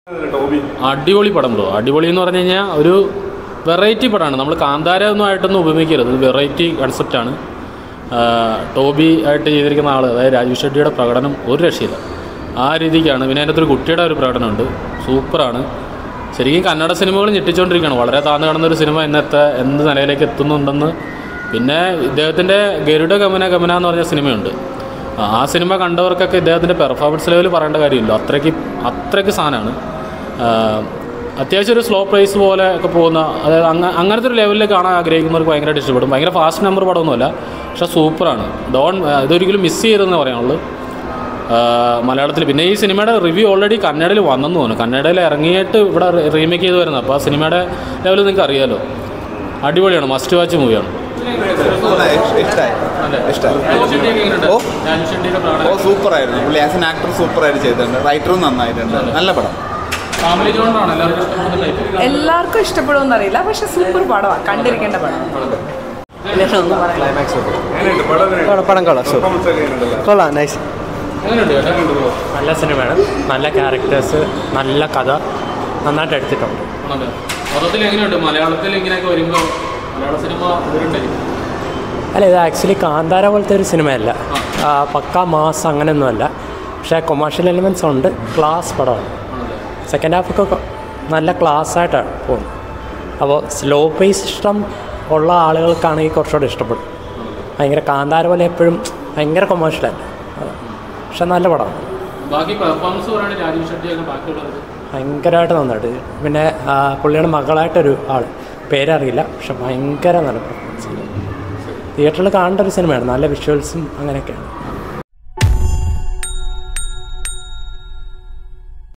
അടിപൊളി പടം ബ്രോ. അടിപൊളി എന്ന് പറഞ്ഞു കഴിഞ്ഞാൽ ഒരു വെറൈറ്റി പടമാണ്. നമ്മൾ കാന്താര ഒന്നും ആയിട്ടൊന്നും ഉപമിക്കരുത്. വെറൈറ്റി കൺസെപ്റ്റാണ്. ടോബി ആയിട്ട് ചെയ്തിരിക്കുന്ന ആൾ, അതായത് രാജീവ് ഷെട്ടിയുടെ പ്രകടനം ഒരു രക്ഷയില്ല. ആ രീതിക്കാണ്. പിന്നെ അതിനകത്തൊരു കുട്ടിയുടെ ഒരു പ്രകടനമുണ്ട്, സൂപ്പറാണ്. ശരിക്കും കന്നഡ സിനിമകൾ ഞെട്ടിച്ചുകൊണ്ടിരിക്കുകയാണ്. വളരെ താഴ്ന്നു കാണുന്നൊരു സിനിമ ഇന്നത്തെ എന്ത് നിലയിലേക്ക് എത്തുന്നുണ്ടെന്ന്. പിന്നെ ഇദ്ദേഹത്തിൻ്റെ ഗരുഡ ഗമന ഗമന എന്ന് പറഞ്ഞ സിനിമയുണ്ട്. ആ സിനിമ കണ്ടവർക്കൊക്കെ ഇദ്ദേഹത്തിൻ്റെ പെർഫോമൻസ് ലെവൽ പറയേണ്ട കാര്യമില്ല. അത്രയ്ക്ക് സാധനമാണ്. അത്യാവശ്യം ഒരു സ്ലോ പ്രൈസ് പോലെ ഒക്കെ പോകുന്ന, അതായത് അങ്ങനത്തെ ഒരു ലെവലിൽ കാണാൻ ആഗ്രഹിക്കുന്നവർക്ക് ഭയങ്കരമായിട്ട് ഇഷ്ടപ്പെടും. ഭയങ്കര ഫാസ്റ്റ് നമ്പർ പടമൊന്നുമല്ല, പക്ഷേ സൂപ്പറാണ്. ഇതൊരിക്കലും മിസ് ചെയ്യരുതെന്ന് പറയാനുള്ളൂ മലയാളത്തിൽ. പിന്നെ ഈ സിനിമയുടെ റിവ്യൂ ഓൾറെഡി കന്നഡയിൽ വന്നെന്ന് തോന്നുന്നു. കന്നഡയിൽ ഇറങ്ങിയിട്ട് ഇവിടെ റീമേക്ക് ചെയ്ത് വരുന്നത്. അപ്പോൾ ആ സിനിമയുടെ ലെവൽ നിങ്ങൾക്ക് അറിയാമല്ലോ. അടിപൊളിയാണ്, മസ്റ്റ് വാച്ച് മൂവിയാണ്. സൂപ്പറായിരുന്നു. പുള്ളി ആസ് എൻ ആക്ടർ സൂപ്പറായിട്ട് ചെയ്തിട്ടുണ്ട്. റൈറ്ററും നന്നായിട്ടുണ്ട്. നല്ല പടം. എല്ലാവർക്കും ഇഷ്ടപ്പെടുമെന്ന് അറിയില്ല, പക്ഷെ സൂപ്പർ പടമാണ്, കണ്ടിരിക്കേണ്ട പടം. പടം കൊള്ളാം, നൈസ്. നല്ല സിനിമയാണ്, നല്ല ക്യാരക്ടേഴ്സ്, നല്ല കഥ, നന്നായിട്ട് എടുത്തിട്ടുണ്ട്. അല്ല, ഇത് ആക്ച്വലി കാന്താര പോലത്തെ ഒരു സിനിമയല്ല. പക്കാ മാസ് അങ്ങനെയൊന്നുമല്ല, പക്ഷേ കൊമേഴ്ഷ്യൽ എലിമെൻറ്റ്സ് ഉണ്ട്. ക്ലാസ് പടമാണ്. സെക്കൻഡ് ഹാഫൊക്കെ നല്ല ക്ലാസ്സായിട്ടാണ് പോകുന്നത്. അപ്പോൾ സ്ലോ പേസ് ഇഷ്ടം ഉള്ള ആളുകൾക്കാണെങ്കിൽ കുറച്ചുകൂടെ ഇഷ്ടപ്പെടും. ഭയങ്കര കാന്താര പോലെ എപ്പോഴും ഭയങ്കര കൊമേഴ്ഷ്യലല്ല, പക്ഷെ നല്ല പടമാണ്. ഭയങ്കരമായിട്ട് നന്നായിട്ട്. പിന്നെ പുള്ളിയുടെ മകളായിട്ടൊരു ആൾ, പേരറിയില്ല, പക്ഷെ ഭയങ്കര നല്ല പെർഫോമൻസ്. തിയേറ്ററിൽ കാണേണ്ട ഒരു സിനിമയാണ്. നല്ല വിഷ്വൽസും അങ്ങനെയൊക്കെയാണ്.